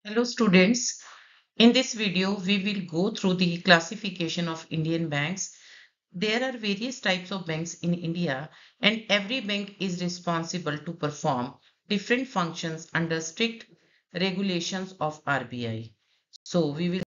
Hello students, in this video we will go through the classification of Indian banks. There are various types of banks in India and every bank is responsible to perform different functions under strict regulations of RBI. So we will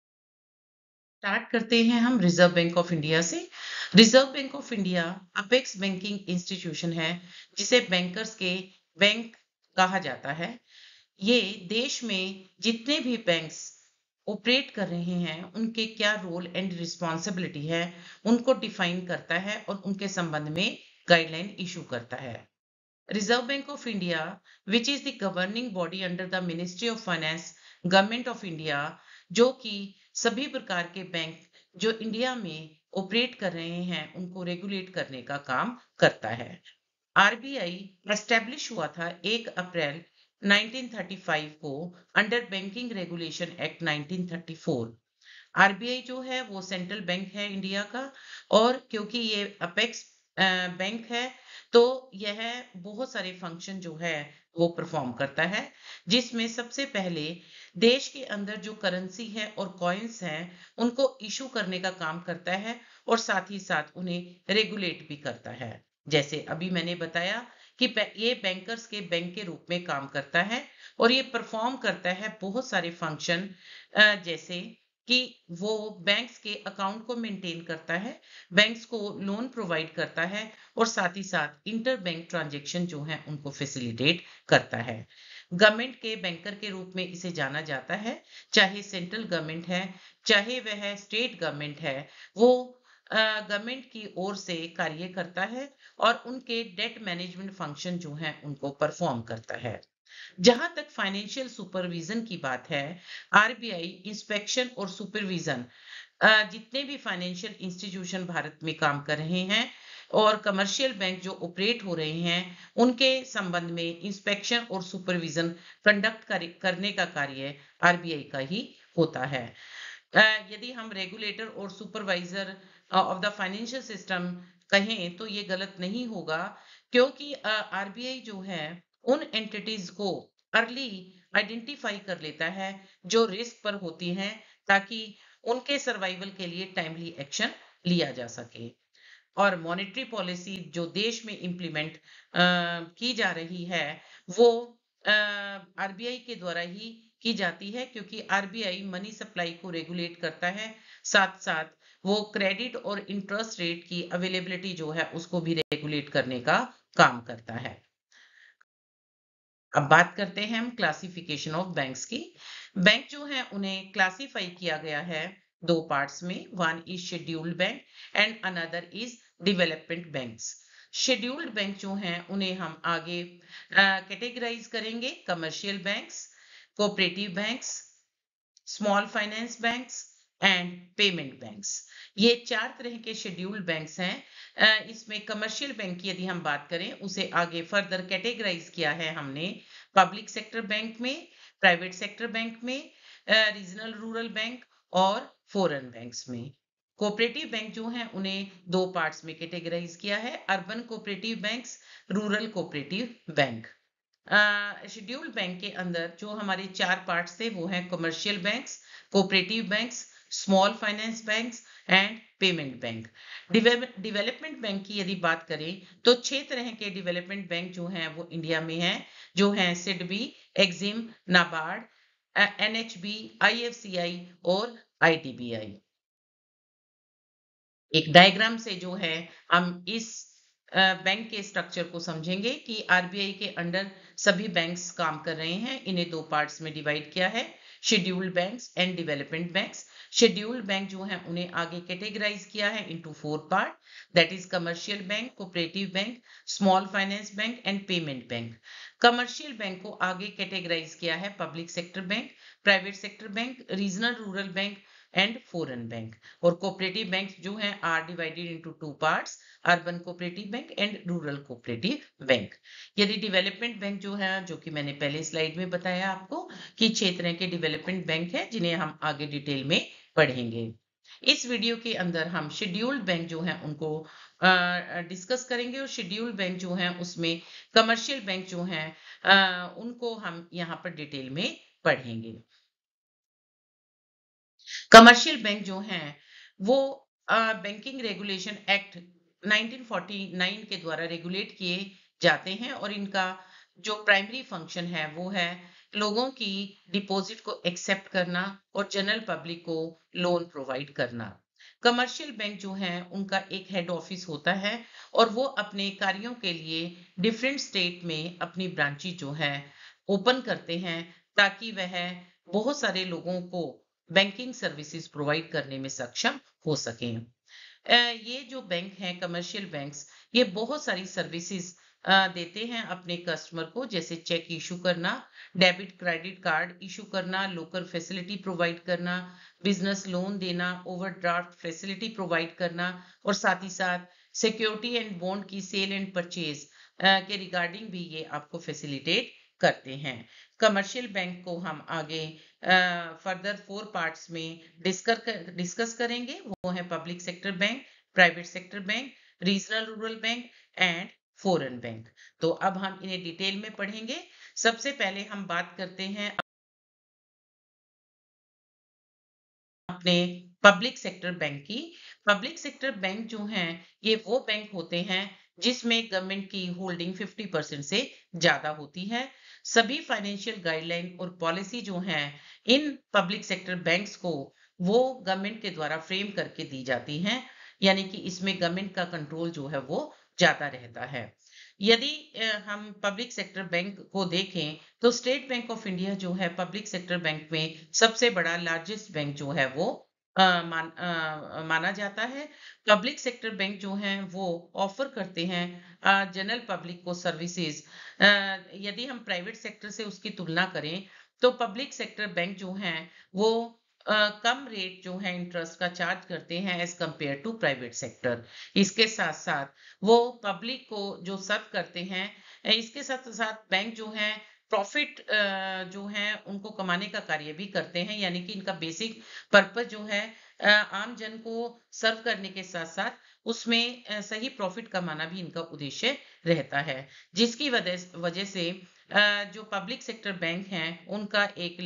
start करते हैं हम reserve bank of India से। Reserve bank of India apex banking institution है जिसे bankers के bank कहा जाता है। ये देश में जितने भी बैंक्स ऑपरेट कर रहे हैं उनके क्या रोल एंड रिस्पॉन्सिबिलिटी है उनको डिफाइन करता है और उनके संबंध में गाइडलाइन इशू करता है। Reserve bank of India which is the governing body under the ministry of finance government of India, जो कि सभी प्रकार के बैंक जो इंडिया में ऑपरेट कर रहे हैं उनको रेगुलेट करने का काम करता है। आरबीआई एस्टेब्लिश हुआ था 1 अप्रैल 1935 को under banking regulation act 1934। RBI जो है वो सेंट्रल बैंक है इंडिया का, और क्योंकि ये अपेक्स बैंक है तो यह बहुत सारे फंक्शन जो है वो परफॉर्म करता है, जिसमें सबसे पहले देश के अंदर जो करेंसी है और कॉइन्स हैं उनको इशू करने का काम करता है और साथ ही साथ उन्हें रेगुलेट भी करता है। जैसे अभी मैंने बताया कि ये बैंकर्स के बैंक के रूप में काम करता है और ये परफॉर्म करता है बहुत सारे फंक्शन, जैसे कि वो बैंक्स के अकाउंट को मेंटेन करता है, बैंक्स को लोन प्रोवाइड करता है और साथ ही साथ इंटर बैंक ट्रांजेक्शन जो है उनको फैसिलिटेट करता है। गवर्नमेंट के बैंकर के रूप में इसे जाना जाता है, चाहे सेंट्रल गवर्नमेंट है चाहे वह स्टेट गवर्नमेंट है, वो गवर्नमेंट की ओर से कार्य करता है और उनके डेट मैनेजमेंट फंक्शन जो है उनको परफॉर्म करता है। जहां तक फाइनेंशियल सुपरविजन की बात है, आरबीआई इंस्पेक्शन और सुपरविजन जितने भी फाइनेंशियल इंस्टीट्यूशन भारत में काम कर रहे हैं और कमर्शियल बैंक जो ऑपरेट हो रहे हैं उनके संबंध में इंस्पेक्शन और सुपरविजन कंडक्ट करने का कार्य आरबीआई का ही होता है। यदि हम रेगुलेटर और supervisor of the financial system कहें तो ये गलत नहीं होगा, क्योंकि आरबीआई जो है उन एंटिटीज को अर्ली आइडेंटिफाई कर लेता है जो रिस्क पर होती हैं, ताकि उनके सर्वाइवल के लिए टाइमली एक्शन लिया जा सके। और मॉनेटरी पॉलिसी जो देश में इम्प्लीमेंट की जा रही है वो आरबीआई के द्वारा ही की जाती है, क्योंकि आरबीआई मनी सप्लाई को रेगुलेट करता है, साथ साथ वो क्रेडिट और इंटरेस्ट रेट की अवेलेबिलिटी जो है उसको भी रेगुलेट करने का काम करता है। अब बात करते हैं हम क्लासिफिकेशन ऑफ बैंक्स की। बैंक जो है उन्हें क्लासिफाई किया गया है दो पार्ट्स में, one is scheduled bank and another is development banks. Scheduled bank जो हैं उन्हें हम आगे कैटेगराइज करेंगे, commercial banks, cooperative banks, small finance banks and payment banks. ये चार तरह के शेड्यूल्ड बैंक्स हैं। इसमें कमर्शियल बैंक की यदि हम बात करें उसे आगे फर्दर कैटेगराइज किया है हमने पब्लिक सेक्टर बैंक में, प्राइवेट सेक्टर बैंक में, रीजनल रूरल बैंक और फॉरेन बैंक्स में। कोऑपरेटिव बैंक जो हैं उन्हें दो पार्ट्स में कैटेगराइज किया है, urban cooperative banks, rural cooperative bank. Scheduled bank के अंदर जो हमारे चार पार्ट्स थे वो हैं commercial banks, cooperative banks, small finance banks and payment bank. Development bank की यदि बात करें तो 6 तरह के डेवलपमेंट बैंक जो हैं वो इंडिया में हैं, जो हैं SIDBI, EXIM, NABARD, NHB, IFCI और आईडीबीआई। एक डायग्राम से जो है हम इस बैंक के स्ट्रक्चर को समझेंगे कि आरबीआई के अंडर सभी बैंक्स काम कर रहे हैं। इन्हें दो पार्ट्स में डिवाइड किया है, scheduled banks and development banks. Scheduled bank जो है उन्हें आगे कैटेगराइज किया है into 4 part, that is commercial bank, cooperative bank, small finance bank and payment bank. Commercial bank को आगे कैटेगराइज किया है public sector bank, private sector bank, regional rural bank and foreign bank. और कोऑपरेटिव बैंक जो हैं are divided into 2 parts, urban cooperative bank and rural cooperative bank. यदि development bank जो है, जो कि मैंने पहले स्लाइड में बताया आपको कि 6 तरह के डेवलपमेंट बैंक है जिन्हें हम आगे डिटेल में पढ़ेंगे। इस वीडियो के अंदर हम शेड्यूल्ड बैंक जो हैं उनको डिस्कस करेंगे, और शेड्यूल्ड बैंक जो हैं उसमें कमर्शियल बैंक जो हैं उनको हम यहाँ पर डिटेल में पढ़ेंगे। कमर्शियल बैंक जो हैं वो बैंकिंग रेगुलेशन एक्ट 1949 के द्वारा रेगुलेट किए जाते हैं और इनका जो प्राइमरी फंक्शन है वो है लोगों की डिपॉजिट को एक्सेप्ट करना और जनरल पब्लिक को लोन प्रोवाइड करना। कमर्शियल बैंक जो हैं उनका एक हेड ऑफिस होता है और वो अपने कार्यों के लिए डिफरेंट स्टेट में अपनी ब्रांचेस जो है ओपन करते हैं ताकि वह बहुत सारे लोगों को बैंकिंग सर्विसेज प्रोवाइड करने में सक्षम हो सकें। ये जो बैंक हैं कमर्शियल बैंक्स ये बहुत सारी सर्विसेज देते हैं अपने कस्टमर को, जैसे चेक इशू करना, डेबिट क्रेडिट कार्ड इशू करना, लोकल फैसिलिटी प्रोवाइड करना, बिजनेस लोन देना, ओवरड्राफ्ट फैसिलिटी प्रोवाइड करना और साथ ही साथ सिक्योरिटी एंड बॉन्ड की सेल एंड परचेज के रिगार्डिंग भी ये आपको फैसिलिटेट करते हैं। कमर्शियल बैंक को हम आगे फर्दर 4 पार्ट्स में डिस्कस करेंगे। वो है public sector bank, private sector bank, regional rural bank and foreign bank. तो अब हम इन्हें डिटेल में पढ़ेंगे। सबसे पहले हम बात करते हैं अपने पब्लिक सेक्टर बैंक की। पब्लिक सेक्टर बैंक जो हैं ये वो बैंक होते हैं जिसमें गवर्नमेंट की होल्डिंग 50% से ज्यादा होती है। सभी फाइनेंशियल गाइडलाइन और पॉलिसी जो हैं इन पब्लिक सेक्टर बैंक्स को वो गवर्नमेंट के द्वारा फ्रेम करके दी जाती हैं, यानी कि इसमें गवर्नमेंट का कंट्रोल जो है वो ज्यादा रहता है। यदि हम पब्लिक सेक्टर बैंक को देखें तो स्टेट बैंक ऑफ इंडिया जो है पब्लिक सेक्टर बैंक में सबसे बड़ा लार्जेस्ट बैंक जो है वो माना जाता है। पब्लिक सेक्टर बैंक जो हैं वो ऑफर करते हैं जनरल पब्लिक को सर्विसेज। यदि हम प्राइवेट सेक्टर से उसकी तुलना करें तो पब्लिक सेक्टर बैंक जो हैं वो कम रेट जो है इंटरेस्ट का चार्ज करते हैं as compare to private sector. इसके साथ साथ वो पब्लिक को जो सर्व करते हैं, इसके साथ साथ बैंक जो हैं प्रॉफिट जो है उनको कमाने का कार्य भी करते हैं, यानी कि इनका बेसिक पर्पस जो है आम जन को सर्व करने के साथ साथ उसमें सही प्रॉफिट कमाना भी इनका उद्देश्य रहता है, जिसकी वजह से जो पब्लिक सेक्टर बैंक हैं उनका एक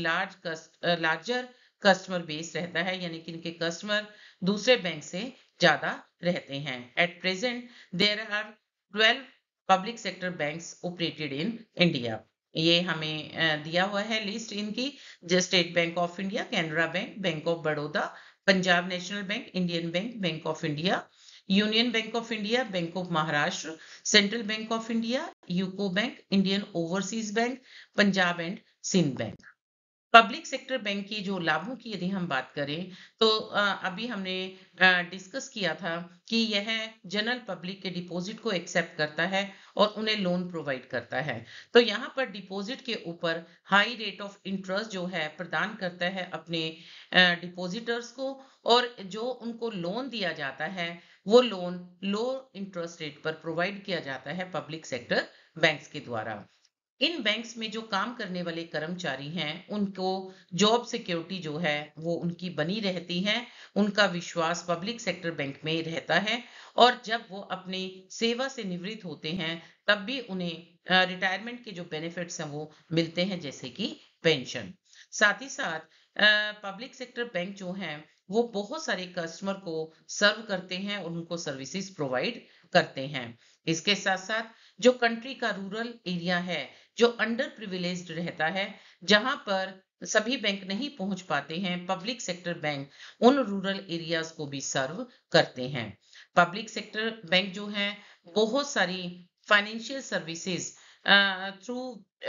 लार्जर कस्टमर बेस रहता है, यानी कि इनके कस्टमर दूसरे बैंक से ज्यादा रहते हैं। At present there are 12 public sector banks operated in India. ये हमें दिया हुआ है लिस्ट इनकी, जो state bank of India, Canara bank, bank of Baroda, Punjab national bank, Indian bank, bank of India, union bank of India, bank of Maharashtra, central bank of India, UCO bank, Indian overseas bank, Punjab and Sind bank. Public sector bank की जो लाभों की यदि हम बात करें तो अभी हमने डिस्कस किया था कि यह जनरल पब्लिक के डिपॉजिट को एक्सेप्ट करता है और उन्हें लोन प्रोवाइड करता है। तो यहाँ पर डिपॉजिट के ऊपर हाई रेट ऑफ इंटरेस्ट जो है प्रदान करता है अपने डिपॉजिटर्स को, और जो उनको लोन दिया जाता है वो लोन लो इंटरेस्ट रेट पर प्रोवाइड किया जाता है पब्लिक सेक्टर बैंक्स के द्वारा। इन बैंक्स में जो काम करने वाले कर्मचारी हैं उनको जॉब सिक्योरिटी जो है वो उनकी बनी रहती है, उनका विश्वास पब्लिक सेक्टर बैंक में रहता है और जब वो अपनी सेवा से निवृत्त होते हैं तब भी उन्हें रिटायरमेंट के जो बेनिफिट्स हैं वो मिलते हैं, जैसे कि पेंशन। साथ ही साथ पब्लिक सेक्टर बैंक जो हैं वो बहुत सारे कस्टमर को सर्व करते हैं और उनको सर्विसेज प्रोवाइड करते हैं। इसके साथ साथ जो कंट्री का रूरल एरिया है जो अंडर प्रिविलेज्ड रहता है, जहां पर सभी बैंक नहीं पहुंच पाते हैं, पब्लिक सेक्टर बैंक उन रूरल एरियाज को भी सर्व करते हैं। पब्लिक सेक्टर बैंक जो है बहुत सारी financial services through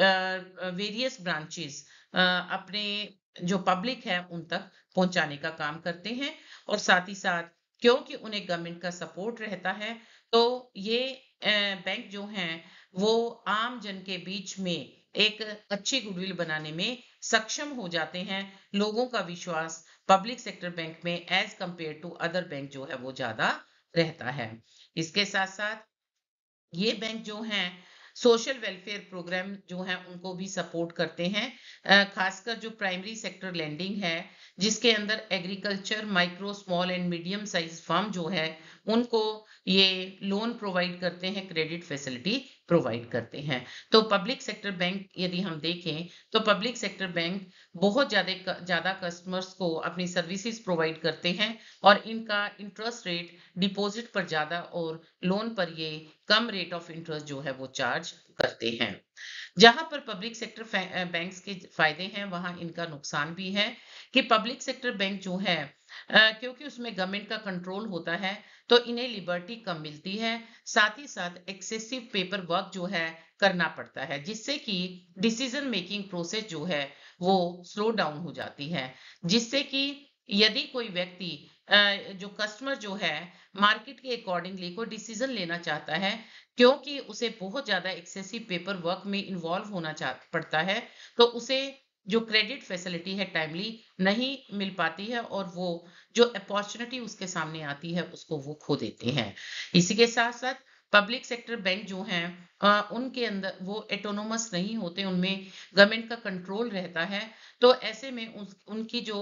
various branches अपने जो पब्लिक है उन तक पहुंचाने का काम करते हैं। और साथ ही साथ क्योंकि उन्हें गवर्नमेंट का सपोर्ट रहता है तो ये बैंक जो हैं वो आम जन के बीच में एक अच्छी गुडविल बनाने में सक्षम हो जाते हैं। लोगों का विश्वास पब्लिक सेक्टर बैंक में as compare to other bank जो है वो ज्यादा रहता है। इसके साथ साथ ये बैंक जो हैं सोशल वेलफेयर प्रोग्राम जो हैं उनको भी सपोर्ट करते हैं, खासकर जो प्राइमरी सेक्टर लैंडिंग है जिसके अंदर agriculture, micro, small and medium size firm जो है उनको ये लोन प्रोवाइड करते हैं क्रेडिट फैसिलिटी प्रोवाइड करते हैं। तो पब्लिक सेक्टर बैंक यदि हम देखें तो पब्लिक सेक्टर बैंक बहुत ज़्यादा कस्टमर्स को अपनी सर्विसेज प्रोवाइड करते हैं और इनका इंटरेस्ट रेट डिपॉजिट पर ज़्यादा और लोन पर ये कम रेट ऑफ इंटरेस्ट जो है वो चार्ज करते हैं। जहां पर पब्लिक सेक्टर बैंक्स के फायदे हैं वहां इनका नुकसान भी है कि पब्लिक सेक्टर बैंक जो है क्योंकि उसमें गवर्नमेंट का कंट्रोल होता है तो इन्हें लिबर्टी कम मिलती है। साथ ही साथ एक्सेसिव पेपर वर्क जो है करना पड़ता है जिससे कि डिसीजन मेकिंग प्रोसेस जो है वो स्लो डाउन हो जाती है, जिससे कि यदि कोई व्यक्ति जो कस्टमर जो है मार्केट के अकॉर्डिंगली कोई डिसीजन लेना चाहता है, क्योंकि उसे बहुत ज्यादा एक्सेसिव पेपर वर्क में इन्वॉल्व होना पड़ता है, तो उसे जो क्रेडिट फैसिलिटी है टाइमली नहीं मिल पाती है और वो जो अपॉर्चुनिटी उसके सामने आती है उसको वो खो देते हैं। इसी के साथ साथ पब्लिक सेक्टर बैंक जो हैं उनके अंदर वो एटोनोमस नहीं होते, उनमें गवर्नमेंट का कंट्रोल रहता है। तो ऐसे में उनकी जो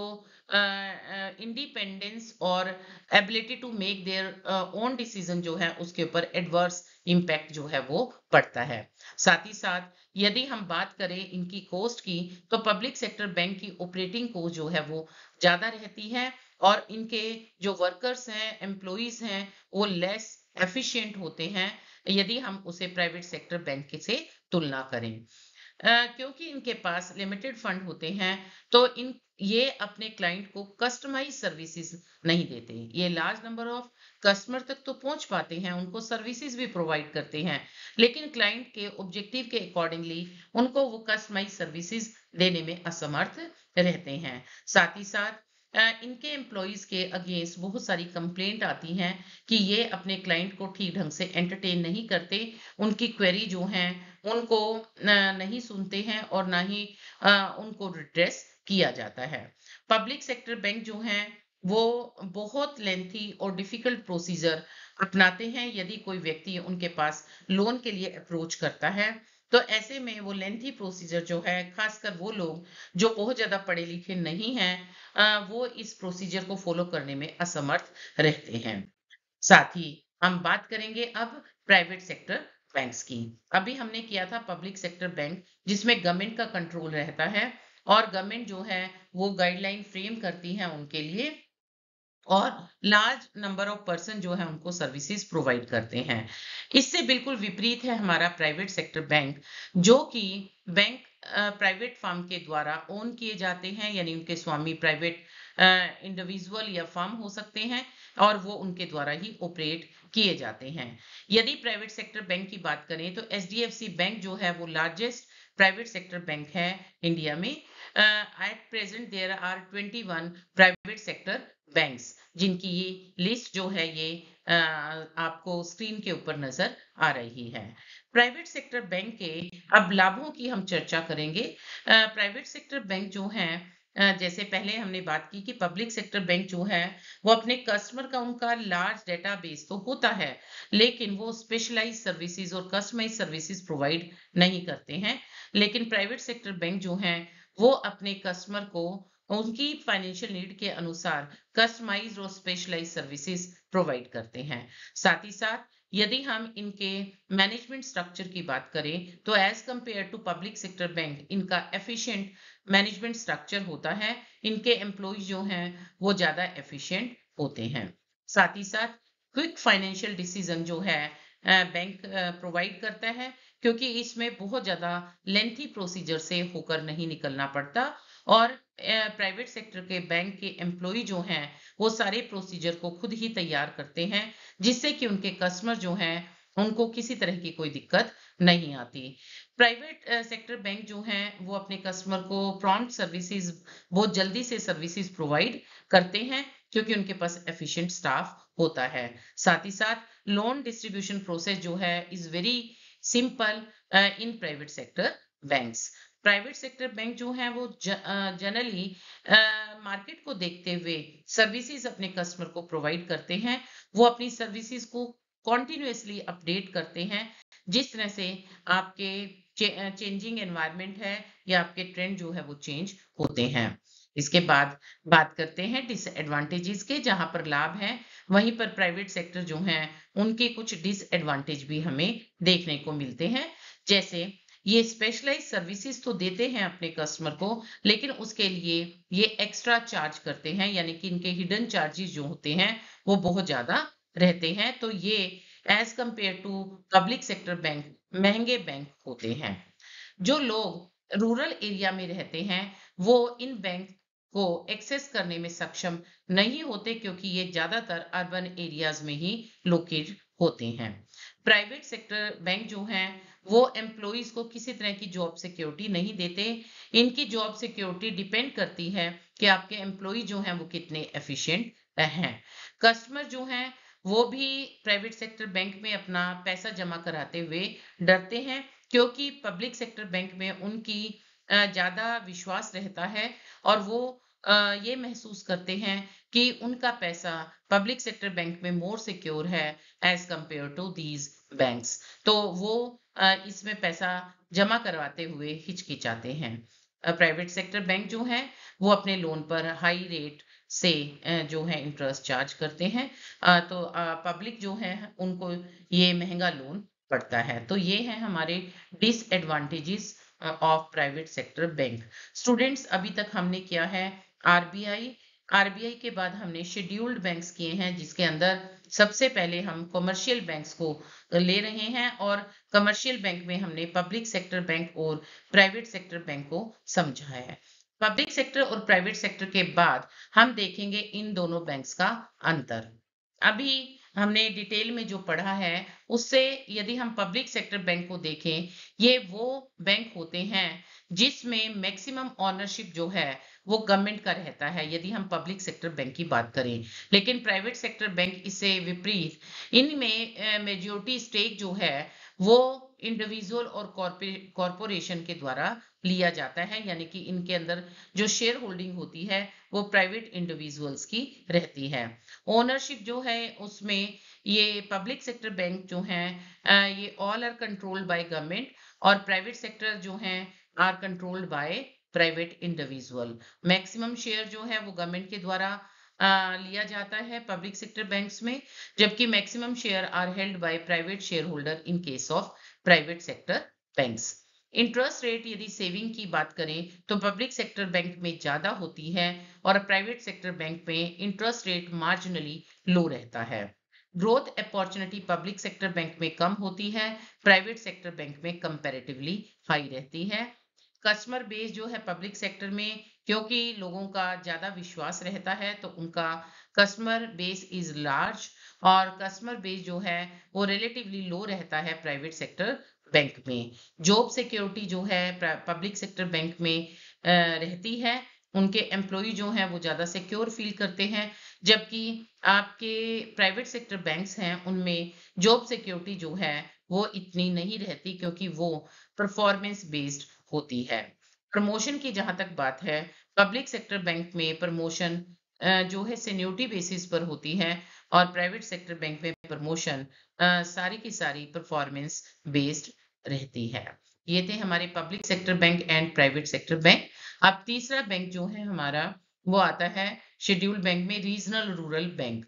इंडिपेंडेंस और ability to make their own decision जो है उसके ऊपर एडवर्स इम्पैक्ट जो है वो पड़ता है। साथ ही साथ यदि हम बात करें इनकी कॉस्ट की तो पब्लिक सेक्टर बैंक की ऑपरेटिंग कॉस्ट जो है वो ज्यादा रहती है और इनके जो वर्कर्स हैं एम्प्लॉइज हैं वो लेस एफिशिएंट होते हैं यदि हम उसे प्राइवेट सेक्टर बैंक से तुलना करें। क्योंकि इनके पास लिमिटेड फंड होते हैं तो इन ये अपने क्लाइंट को कस्टमाइज सर्विसेज नहीं देते। ये लार्ज नंबर ऑफ कस्टमर तक तो पहुंच पाते हैं, उनको सर्विसेज भी प्रोवाइड करते हैं, लेकिन क्लाइंट के ऑब्जेक्टिव के अकॉर्डिंगली उनको वो कस्टमाइज सर्विसेज देने में असमर्थ रहते हैं। साथ ही साथ इनके एम्प्लॉयज के अगेंस्ट बहुत सारी कंप्लेंट आती हैं कि ये अपने क्लाइंट को ठीक ढंग से एंटरटेन नहीं करते, उनकी क्वेरी जो हैं उनको नहीं सुनते हैं और ना ही उनको रिड्रेस किया जाता है। पब्लिक सेक्टर बैंक जो हैं वो बहुत लेंथी और डिफिकल्ट प्रोसीजर अपनाते हैं। यदि कोई व्यक्ति उनके पास लोन के लिए अप्रोच करता है तो ऐसे में वो लेंथी प्रोसीजर जो है, खासकर वो लोग जो बहुत ज्यादा पढ़े लिखे नहीं हैं, वो इस प्रोसीजर को फॉलो करने में असमर्थ रहते हैं। साथ ही हम बात करेंगे अब प्राइवेट सेक्टर बैंक्स की। अभी हमने किया था पब्लिक सेक्टर बैंक जिसमें गवर्नमेंट का कंट्रोल रहता है और गवर्नमेंट जो है वो गाइडलाइन फ्रेम करती है उनके लिए और लार्ज नंबर ऑफ पर्सन जो है उनको सर्विसेज प्रोवाइड करते हैं। इससे बिल्कुल विपरीत है हमारा प्राइवेट सेक्टर बैंक, जो कि बैंक प्राइवेट फर्म के द्वारा ओन किए जाते हैं, यानी उनके स्वामी प्राइवेट इंडिविजुअल या फर्म हो सकते हैं और वो उनके द्वारा ही ऑपरेट किए जाते हैं। यदि प्राइवेट सेक्टर बैंक की बात करें तो एचडीएफसी बैंक जो है वो लार्जेस्ट प्राइवेट सेक्टर बैंक है इंडिया में। At present there are 21 private sector banks, जिनकी ये लिस्ट जो है ये आपको स्क्रीन के ऊपर नजर आ रही है। प्राइवेट सेक्टर बैंक के अब लाभों की हम चर्चा करेंगे। प्राइवेट सेक्टर बैंक जो हैं जैसे पहले हमने बात की कि पब्लिक सेक्टर बैंक जो है वो अपने कस्टमर का उनका लार्ज डेटाबेस तो होता है, लेकिन वो स्पेशलाइज सर्विसेज और कस्टमाइज सर्विसेज प्रोवाइड नहीं करते हैं। लेकिन प्राइवेट सेक्टर बैंक जो हैं वो अपने कस्टमर को उनकी फाइनेंशियल नीड के अनुसार कस्टमाइज्ड और स्पेशलाइज्ड सर्विसेज प्रोवाइड करते हैं। साथ ही साथ यदि हम इनके मैनेजमेंट स्ट्रक्चर की बात करें तो as compare to public sector bank इनका एफिशिएंट मैनेजमेंट स्ट्रक्चर होता है, इनके एम्प्लॉयज जो हैं वो ज्यादा एफिशिएंट होते हैं। साथ ही साथ क्विक फाइनेंशियल डिसीजन जो है बैंक प्रोवाइड करता है, क्योंकि इसमें बहुत ज्यादा लेंथी प्रोसीजर से होकर नहीं निकलना पड़ता और प्राइवेट सेक्टर के बैंक के एम्प्लॉय जो हैं वो सारे प्रोसीजर को खुद ही तैयार करते हैं, जिससे कि उनके कस्टमर जो हैं उनको किसी तरह की कोई दिक्कत नहीं आती। प्राइवेट सेक्टर बैंक जो हैं वो अपने कस्टमर को प्रॉम्प्ट सर्विसेज बहुत जल्दी से सर्विसेज प्रोवाइड करते हैं, क्योंकि उनके पास एफिशिएंट स्टाफ होता है। साथ ही साथ लोन डिस्ट्रीब्यूशन प्रोसेस जो है is very simple in private sector banks. Private sector bank जो है वो जनरली मार्केट को देखते हुए सर्विसेज अपने कस्टमर को प्रोवाइड करते हैं। वो अपनी सर्विसेज को कॉन्टिन्यूसली अपडेट करते हैं, जिस तरह से आपके चेंजिंग एनवायरनमेंट है या आपके ट्रेंड जो है वो चेंज होते हैं। इसके बाद बात करते हैं डिसएडवांटेजेस के, जहां पर लाभ है। वहीं पर प्राइवेट सेक्टर जो है उनके कुछ डिसएडवांटेज भी हमें देखने को मिलते हैं। जैसे ये स्पेशलाइज सर्विसेज तो देते हैं अपने कस्टमर को, लेकिन उसके लिए ये एक्स्ट्रा चार्ज करते हैं, यानी कि इनके हिडन चार्जेस जो होते हैं वो बहुत ज्यादा रहते हैं। तो ये as compare to public sector bank महंगे बैंक होते हैं। जो लोग रूरल एरिया में रहते हैं वो इन बैंक को एक्सेस करने में सक्षम नहीं होते, क्योंकि ये ज्यादातर अर्बन एरियाज में ही लोकेट होते हैं। प्राइवेट सेक्टर बैंक जो हैं वो एम्प्लॉइज को किसी तरह की जॉब सिक्योरिटी नहीं देते। इनकी जॉब सिक्योरिटी डिपेंड करती है कि आपके एम्प्लॉय जो हैं वो कितने एफिशिएंट हैं। कस्टमर जो हैं वो भी प्राइवेट सेक्टर बैंक में अपना पैसा जमा कराते हुए डरते हैं, क्योंकि पब्लिक सेक्टर बैंक में उनकी ज्यादा विश्वास रहता है और वो ये महसूस करते हैं कि उनका पैसा पब्लिक सेक्टर बैंक में मोर सिक्योर है as compare to these banks. तो वो इसमें पैसा जमा करवाते हुए हिचकिचाते हैं। प्राइवेट सेक्टर बैंक जो है वो अपने लोन पर हाई रेट से जो है इंटरेस्ट चार्ज करते हैं। तो पब्लिक जो है उनको ये महंगा लोन पड़ता है। तो ये है हमारे disadvantages of private sector bank. Students, अभी तक हमने किया है आरबीआई। आरबीआई के बाद हमने शेड्यूल्ड बैंक्स किए हैं, जिसके अंदर सबसे पहले हम कमर्शियल बैंक्स को ले रहे हैं, और कमर्शियल बैंक में हमने पब्लिक सेक्टर बैंक और प्राइवेट सेक्टर बैंक को समझा है। पब्लिक सेक्टर और प्राइवेट सेक्टर के बाद हम देखेंगे इन दोनों बैंक्स का अंतर। अभी हमने डिटेल में जो पढ़ा है उससे यदि हम पब्लिक सेक्टर बैंक को देखें, ये वो बैंक होते हैं जिसमें मैक्सिमम ओनरशिप जो है वो गवर्नमेंट का रहता है, यदि हम पब्लिक सेक्टर बैंक की बात करें। लेकिन प्राइवेट सेक्टर बैंक इससे विपरीत, इनमें मेजॉरिटी स्टेक जो है वो इंडिविजुअल और कॉरपोरेशन के द्वारा लिया जाता है, यानी कि इनके अंदर जो शेयर होल्डिंग होती है वो प्राइवेट इंडिविजुअल्स की रहती है। ओनरशिप जो है उसमें ये पब्लिक सेक्टर बैंक जो हैं ये all are controlled by government, और प्राइवेट सेक्टर जो हैं are controlled by private individual. Maximum share जो है वो गवर्नमेंट के द्वारा लिया जाता है पब्लिक सेक्टर बैंक्स में, जबकि maximum share are held by private share holder in case of private sector banks. Interest rate यदि सेविंग की बात करें तो पब्लिक सेक्टर बैंक में ज्यादा होती है, और प्राइवेट सेक्टर बैंक में इंटरेस्ट रेट मार्जिनली लो रहता है। Growth opportunity public sector bank में कम होती है, प्राइवेट सेक्टर बैंक में कंपैरेटिवली हाई रहती है। कस्टमर बेस जो है पब्लिक सेक्टर में, क्योंकि लोगों का ज्यादा विश्वास रहता है तो उनका कस्टमर बेस इज लार्ज, और कस्टमर बेस जो है वो रिलेटिवली लो रहता है प्राइवेट सेक्टर बैंक में। जॉब सिक्योरिटी जो है पब्लिक सेक्टर बैंक में रहती है, उनके एम्प्लॉय जो हैं वो ज्यादा सिक्योर फील करते हैं, जबकि आपके प्राइवेट सेक्टर बैंक्स हैं उनमें जॉब सिक्योरिटी जो है वो इतनी नहीं रहती, क्योंकि वो परफॉर्मेंस बेस्ड होती है। प्रमोशन की जहां तक बात है, पब्लिक सेक्टर बैंक में प्रमोशन जो है सीनियोरिटी बेसिस पर होती है, और प्राइवेट सेक्टर बैंक में प्रमोशन सारी की सारी परफॉर्मेंस बेस्ड रहती है। ये थे हमारे public sector bank and private sector bank. अब तीसरा बैंक जो है हमारा वो आता है शेड्यूल्ड बैंक में रीजनल रूरल बैंक।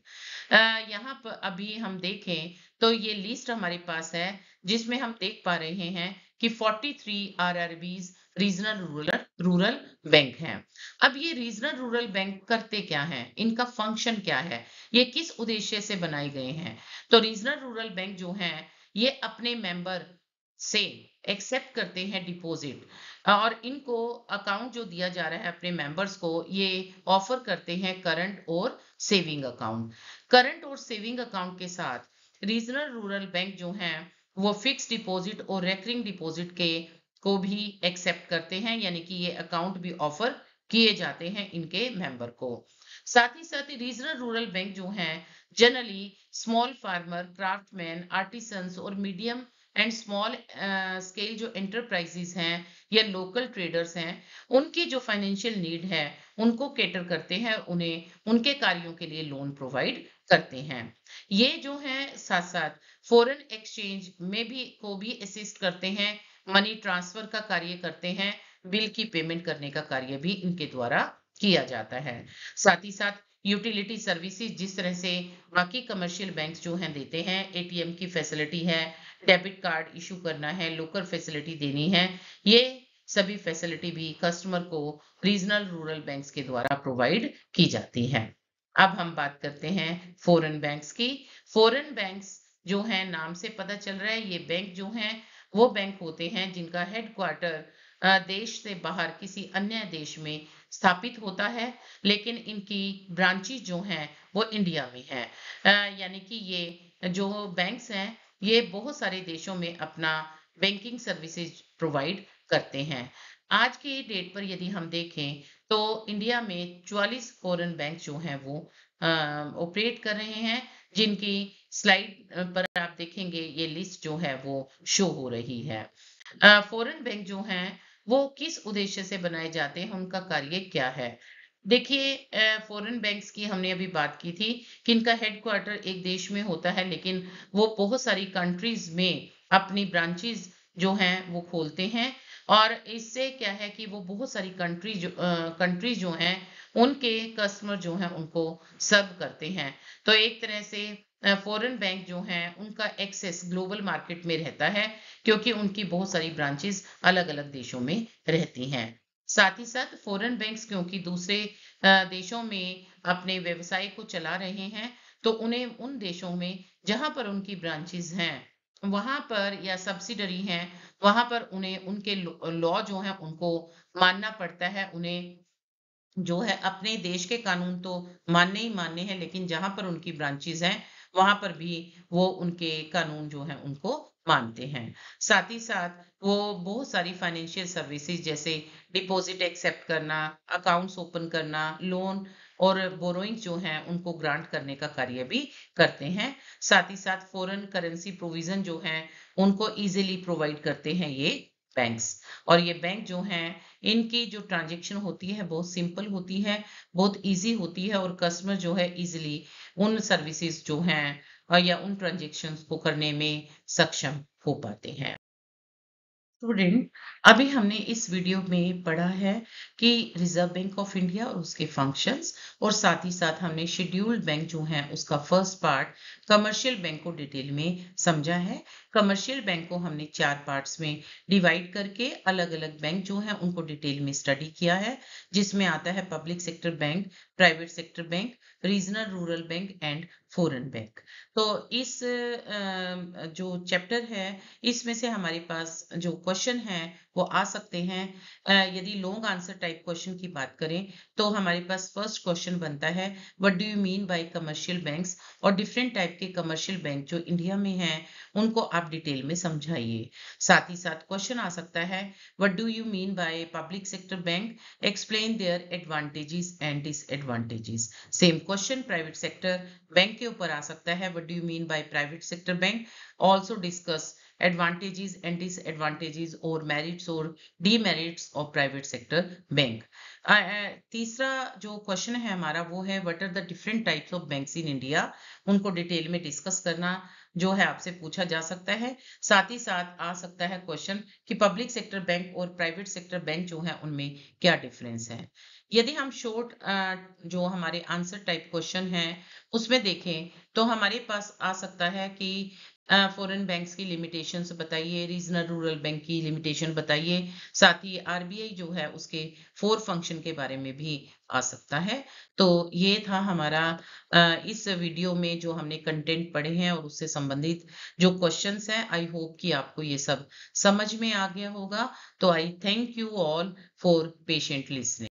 यहाँ पर अभी हम देखें तो ये लिस्ट हमारे पास है, जिसमें हम देख पा रहे हैं कि 43 RRBs regional rural rural bank हैं। अब ये रीजनल रूरल बैंक करते क्या हैं, इनका फंक्शन क्या है, ये किस उद्देश्य से बनाए गए हैं? तो रीजनल रूरल बैंक जो हैं ये अपने मेंबर से एक्सेप्ट करते हैं डिपॉजिट, और इनको अकाउंट जो दिया जा रहा है अपने मेंबर्स को, ये ऑफर करते हैं करंट और सेविंग अकाउंट। करंट और सेविंग अकाउंट के साथ रीजनल रूरल बैंक जो हैं वो फिक्स डिपॉजिट और रेकरिंग डिपॉजिट के को भी एक्सेप्ट करते हैं, यानी कि ये अकाउंट भी ऑफर किए जाते हैं इनके मेंबर को। साथ ही साथ रीजनल रूरल बैंक जो हैं generally small farmer, craftman, artisans और मीडियम एंड स्मॉल स्केल जो एंटरप्राइजेस हैं या लोकल ट्रेडर्स हैं, उनकी जो फाइनेंशियल नीड है उनको केटर करते हैं, उन्हें उनके कार्यों के लिए लोन प्रोवाइड करते हैं। ये जो है साथ साथ फॉरेन एक्सचेंज में भी को भी असिस्ट करते हैं, मनी ट्रांसफर का कार्य करते हैं, बिल की पेमेंट करने का कार्य भी इनके द्वारा किया जाता है। साथ ही साथ यूटिलिटी सर्विसेज जिस तरह से बाकी कमर्शियल बैंक्स जो हैं देते हैं, एटीएम की फैसिलिटी है, डेबिट कार्ड इशू करना है, लोकल फैसिलिटी देनी है, ये सभी फैसिलिटी भी कस्टमर को रीजनल रूरल बैंक्स के द्वारा प्रोवाइड की जाती है। अब हम बात करते हैं फॉरेन बैंक्स की। फॉरेन बैंक्स जो हैं, नाम से पता चल रहा है, ये बैंक जो हैं वो बैंक होते हैं जिनका हेडक्वार्टर देश से बाहर किसी अन्य देश में स्थापित होता है, लेकिन इनकी ब्रांचेस जो हैं वो इंडिया में हैं। यानी कि ये जो बैंक्स हैं ये बहुत सारे देशों में अपना बैंकिंग सर्विसेज प्रोवाइड करते हैं। आज की डेट पर यदि हम देखें तो इंडिया में 44 फॉरेन बैंक जो हैं वो ऑपरेट कर रहे हैं, जिनकी स्लाइड पर आप देखेंगे ये लिस्ट जो है वो शो हो रही है। फॉरेन बैंक जो हैं वो किस उद्देश्य से बनाए जाते हैं, उनका कार्य क्या है? देखिए, फॉरेन बैंक्स की हमने अभी बात की थी कि इनका हेडक्वार्टर एक देश में होता है, लेकिन वो बहुत सारी कंट्रीज में अपनी ब्रांचेस जो हैं वो खोलते हैं, और इससे क्या है कि वो बहुत सारी कंट्री जो हैं उनके कस्टमर जो हैं उनको सर्व करते हैं। तो एक तरह से फॉरेन बैंक जो हैं उनका एक्सेस ग्लोबल मार्केट में रहता है, क्योंकि उनकी बहुत सारी ब्रांचेस अलग-अलग देशों में रहती हैं। साथ ही साथ फॉरेन बैंक्स क्योंकि दूसरे देशों में अपने व्यवसाय को चला रहे हैं, तो उन्हें उन देशों में जहां पर उनकी ब्रांचेस हैं वहां पर या सब्सिडरी हैं वहां पर उन्हें उनके लॉ जो है उनको मानना पड़ता है। उन्हें जो है अपने देश के कानून तो मानने ही मानने हैं, लेकिन जहां पर उनकी ब्रांचेस हैं वहां पर भी वो उनके कानून जो है उनको मानते हैं। साथ ही साथ वो बहुत सारी फाइनेंशियल सर्विसेज जैसे डिपॉजिट एक्सेप्ट करना, अकाउंट्स ओपन करना, लोन और बोरोइंग्स जो हैं उनको ग्रांट करने का कार्य भी करते हैं। साथ ही साथ फॉरेन करेंसी प्रोविजन जो हैं उनको इजीली प्रोवाइड करते हैं ये बैंक्स। और ये बैंक जो हैं इनकी जो ट्रांजैक्शन होती है बहुत सिंपल होती है, बहुत इजी होती है, और कस्टमर जो है इजीली उन सर्विसेज जो हैं या उन ट्रांजैक्शंस को करने में सक्षम हो पाते हैं। स्टूडेंट, अभी हमने इस वीडियो में पढ़ा है कि रिजर्व बैंक ऑफ इंडिया और उसके फंक्शंस, और साथ ही साथ हमने शेड्यूल्ड बैंक जो है उसका फर्स्ट पार्ट कमर्शियल बैंक को डिटेल में समझा है। कमर्शियल बैंक को हमने 4 पार्ट्स में डिवाइड करके अलग अलग बैंक जो है उनको डिटेल में स्टडी किया है, जिसमें आता है public sector bank, private sector bank, regional rural bank and foreign bank. तो इस जो चैप्टर है इसमें से हमारे पास जो क्वेश्चन है वो आ सकते हैं। यदि लॉन्ग आंसर टाइप क्वेश्चन की बात करें तो हमारे पास फर्स्ट क्वेश्चन बनता है, what do you mean by commercial banks, और डिफरेंट टाइप के कमर्शियल बैंक जो इंडिया में हैं उनको आप डिटेल में समझाइए। साथ ही साथ क्वेश्चन आ सकता है, what do you mean by public sector bank, explain their advantages and disadvantages. Same question private sector bank के ऊपर आ सकता है, what do you mean by private sector bank, also discuss advantages and disadvantages or merits or demerits of private sector bank। तीसरा जो question है हमारा वो है, what are the different types of banks in India, उनको detail में discuss करना जो है आपसे पूछा जा सकता है। साथ ही साथ आ सकता है क्वेश्चन कि पब्लिक सेक्टर बैंक और प्राइवेट सेक्टर बैंक जो है उनमें क्या डिफरेंस है। यदि हम शॉर्ट जो हमारे आंसर टाइप क्वेश्चन है उसमें देखें तो हमारे पास आ सकता है कि फॉरेन बैंक्स की लिमिटेशंस बताइए, रीजनल रूरल बैंक की लिमिटेशन बताइए, साथ ही आरबीआई जो है उसके 4 फंक्शन के बारे में भी आ सकता है। तो ये था हमारा इस वीडियो में जो हमने कंटेंट पढ़े हैं और उससे संबंधित जो क्वेश्चंस हैं। आई होप कि आपको ये सब समझ में आ गया होगा। तो I thank you all for patient listening.